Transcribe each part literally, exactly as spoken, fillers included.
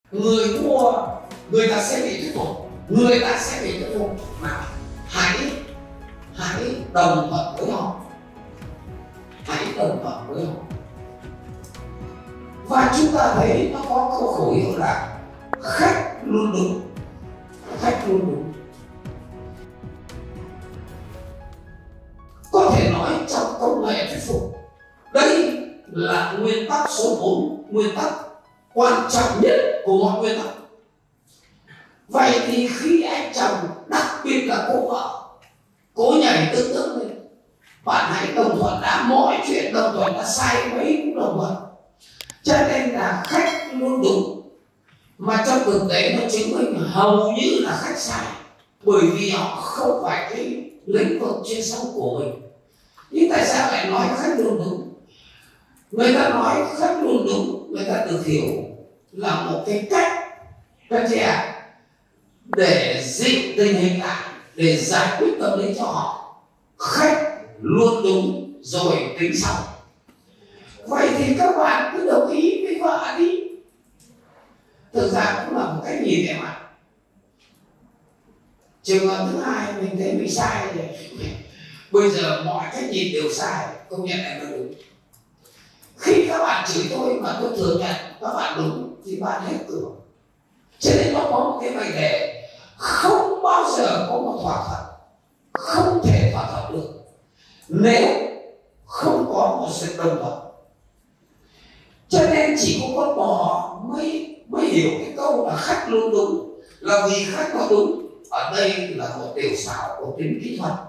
Người mua người ta sẽ bị thuyết phục, người ta sẽ bị thuyết phục mà hãy hãy đồng thuận với họ, hãy đồng thuận với họ. Và chúng ta thấy nó có câu khẩu hiệu là khách luôn đúng, khách luôn đúng. Có thể nói trong công nghệ thuyết phục, đây là nguyên tắc số bốn, nguyên tắc quan trọng nhất của mọi nguyên tắc. Vậy thì khi anh chồng, đặc biệt là cô vợ, cô nhảy tương tương lên, bạn hãy đồng thuận đã, mọi chuyện đồng thuận đã, sai mấy cũng đồng thuận. Cho nên là khách luôn đúng. Mà trong thực tế nó chứng minh hầu như là khách sai, bởi vì họ không phải cái lĩnh vực chuyên sâu của mình. Nhưng tại sao lại nói khách luôn đúng? Người ta nói khách luôn đúng, người ta được hiểu là một cái cách, các chị ạ, để dịch tình hình lại, để giải quyết tâm lý cho họ. Khách luôn đúng rồi tính sau. Vậy thì các bạn cứ đồng ý với vợ đi. Thực ra cũng là một cách nhìn em ạ. Trường hợp thứ hai mình thấy mình sai rồi. Bây giờ mọi cách nhìn đều sai, công nhận em là đúng. Khi các bạn chửi tôi mà tôi thừa nhận các bạn đúng thì bạn hết cửa. Cho nên nó có một cái vấn đề, không bao giờ có một thỏa thuận, không thể thỏa thuận được nếu không có một sự đồng thuận. Cho nên chỉ có con bò mới mới hiểu cái câu là khách luôn đúng, là vì khách có đúng. Ở đây là một tiểu xảo của tính kỹ thuật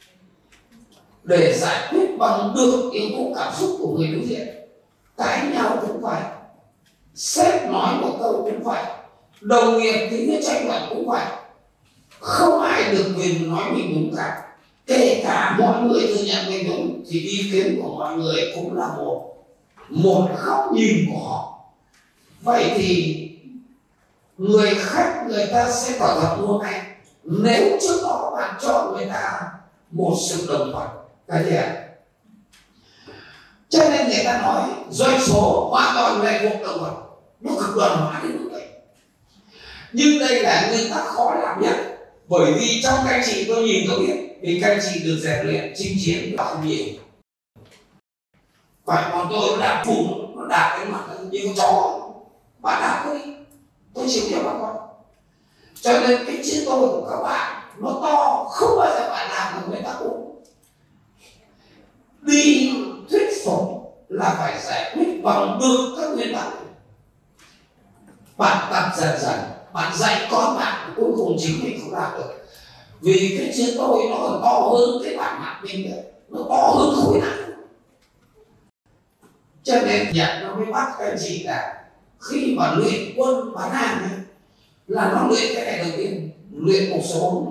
để giải quyết bằng được yếu tố cảm xúc của người đối diện. Cãi nhau cũng vậy, sếp nói một câu cũng vậy, đồng nghiệp thì nó tranh luận cũng vậy. Không ai được quyền nói mình đúng cả. Kể cả mọi người thừa nhận mình đúng thì ý kiến của mọi người cũng là một một góc nhìn của họ. Vậy thì người khách người ta sẽ thỏa thuận mua ngay nếu trước đó bạn cho người ta một sự đồng thuận. Cái gì ạ? Cho nên người ta nói doanh số hoàn toàn lệ thuộc đồng thuận, nó cực đoan hóa đến mức vậy. Nhưng đây là nguyên tắc khó làm nhất, bởi vì trong các anh chị tôi nhìn tôi biết, vì các anh chị được rèn luyện chinh chiến và không nhiều. Phải còn tôi nó đạp phủ, nó đạp cái mặt như con chó, bạn đạp tôi đi, tôi chịu cho bà con. Cho nên cái chữ tôi của các bạn nó to, không bao giờ bạn làm được người ta uống. Đi thuyết phục là phải giải quyết bằng được các nguyên tắc. Bạn tập dần dần, bạn dạy con bạn, cuối cùng chính mình không làm được. Vì cái chữ tôi nó còn to hơn cái bản mặt mình nữa, nó to hơn khối nặng. Cho nên Nhật nó mới bắt các anh chị là khi mà luyện quân bán hàng ấy, là nó luyện cái này đầu tiên, luyện một số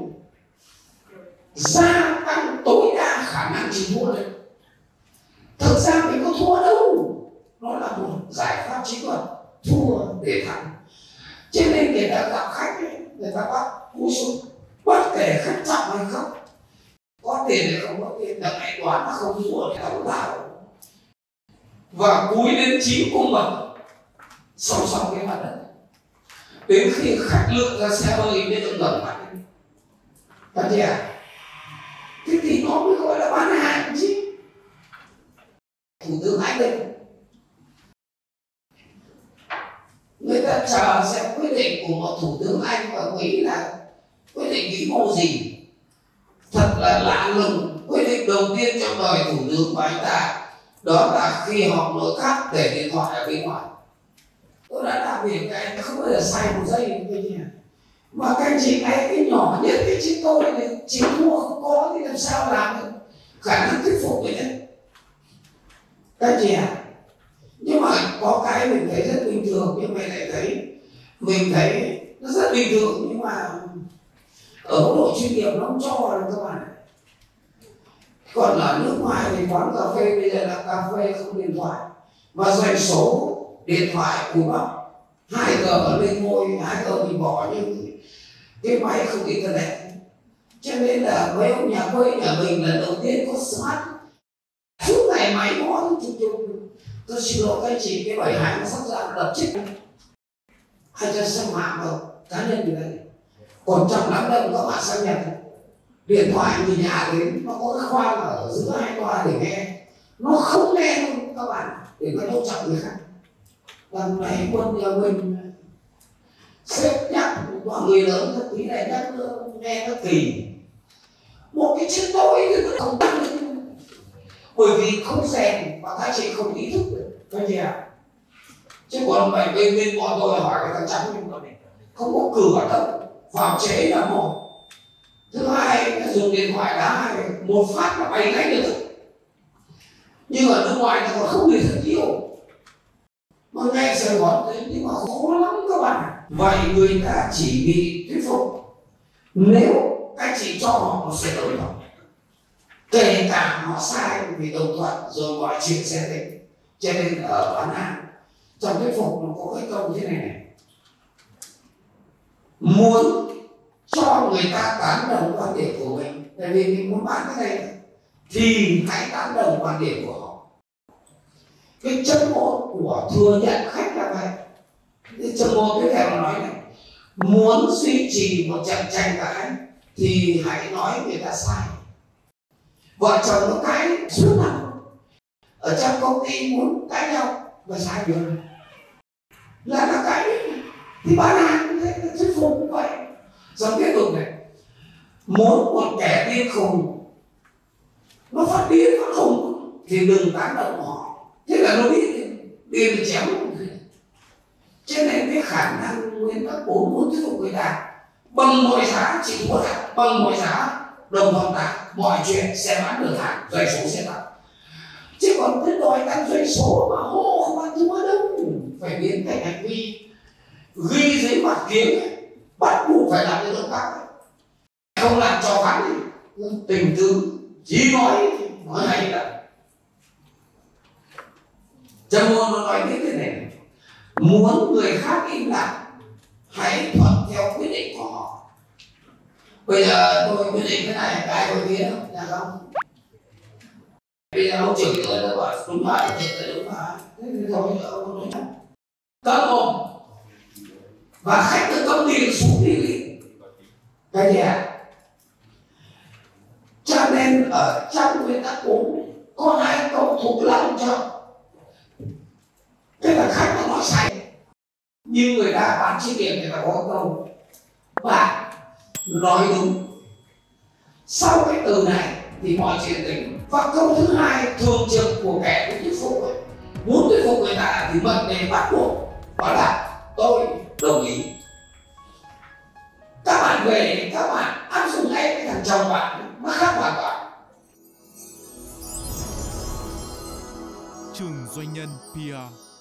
gia tăng tối đa khả năng chịu thua lên. Thực ra mình có thua đâu, nó là một giải pháp chiến thuật, thua để thắng. Cho nên người ta gặp khách ấy, người ta bắt cúi xuống, bất kể khách trọng hay không, có tiền hay không có tiền, là ngày đoán là không thua để đấu đảo. Và cúi đến chín cung bậc song song cái mặt đất. Đến khi khách lựa ra xe hơi mới được ngẩng mặt lên. Thật gì à? Thế thì nó mới gọi là bán hàng chứ. Thủ tướng Anh đây, người ta chờ xem quyết định của một thủ tướng Anh và Mỹ là quyết định vĩ mô gì. Thật là lạ lùng, quyết định đầu tiên trong đời thủ tướng của anh ta đó là khi họp nội các để điện thoại ở bên ngoài. Tôi đã làm việc các anh không bao giờ sai một giây cái gì. Mà các anh chị ngay cái nhỏ nhất cái chữ tôi này chịu mua không có thì làm sao làm được khả năng thuyết phục vậy đấy. Các anh chị à, nhưng mà có cái mình thấy rất bình thường, nhưng mà lại thấy mình thấy nó rất bình thường, nhưng mà ở mức độ chuyên nghiệp nó không cho được các bạn. Còn ở nước ngoài thì quán cà phê bây giờ là cà phê không điện thoại, và doanh số điện thoại của bác hai G lên ngôi, hai G thì bỏ nhưng cái máy không internet. Cho nên là mấy ông nhà quê nhà mình lần đầu tiên có smart, suốt ngày máy mó chụp chụp. Tôi xin lỗi các anh chị, cái bảy hai nó sắp ra đập chết. ai cho xâm phạm đâu, cá nhân như đấy. Còn trong đám đông các bạn sang Nhật, điện thoại người nhà đến nó có cái khoang ở giữa hai toa để nghe, nó không nghe luôn các bạn, để nó tôn trọng người khác. Lần này quân nhà mình sếp nhắc mọi người lớn thật tí này nhắc nghe nó kỳ, một cái chữ tôi thì nó không tăng lên, bởi vì không rèn và các chị không ý thức được các chị ạ. Chứ còn mày bên bên bọn tôi hỏi cái thằng trắng không có cửa đâu, vào chế là một, thứ hai nó dùng điện thoại đá một phát là bay ngay được. Nhưng ở nước ngoài nó còn không người thật yêu, mà nghe Sài Gòn thế nhưng mà khó lắm các bạn. Vậy người ta chỉ bị thuyết phục nếu các chị cho họ một sự lỗi lầm, kể cả họ sai vì đồng thuận rồi mọi chuyện sẽ đến. Cho nên ở Bán An trong thuyết phục nó có cái câu thế này này: muốn cho người ta tán đồng quan điểm của mình, tại vì mình muốn bán cái này thì hãy tán đồng quan điểm của họ. Cái châm ngôn của thừa nhận khách là vậy. Cái châm ngôn tiếp theo là nói này: muốn duy trì một trận tranh cãi thì hãy nói người ta sai. Vợ chồng nó cãi suốt năm, ở trong công ty muốn cãi nhau và sai được là nó cãi, thì bán hàng thế thuyết phục cũng vậy. Rồi tiếp tục này: muốn một kẻ điên khùng nó phát điên phát khùng thì đừng tán động họ, thế là nó biết điên thì chéo. Cho nên cái khả năng nguyên tắc bốn muốn thuyết phục người ta bằng mọi giá chịu thua thật, bằng mọi giá đồng thuận đạt, mọi chuyện sẽ bán được hàng, doanh số sẽ tăng. Chứ còn cứ đòi tăng doanh số mà hô không ăn thua đâu, phải biến thành hành vi ghi dưới mặt kiếng, bắt buộc phải làm cái động tác này. Không làm cho phán thì tình tứ chỉ nói nói hay là Trâm Ngôn nó nói tiếp thế này: muốn người khác im lặng hãy thuận theo quyết định của họ. Bây giờ tôi quyết định thế này, cái tôi kia không, là không. Bây giờ ông chửi tôi nó bảo đúng rồi, thì đúng rồi, thế thì thôi ông nói thật. Cấm mồm và khách cứ cấm tiền xuống đi đi. Cái gì ạ? Cho nên ở trong nguyên tắc bốn có hai câu thuộc lòng cho. Thế là khách nó nói sai, nhưng người ta bán chi tiền người ta có câu bạn nói đúng. Sau cái từ này thì mọi chuyện tỉnh. Và câu thứ hai thường trực của kẻ thuyết phục ấy, muốn thuyết phục người ta thì mệnh đề bắt buộc đó là tôi đồng ý. Các bạn về các bạn áp dụng ngay cái thằng chồng bạn nó khác hoàn toàn. Trường Doanh nhân pê e rờ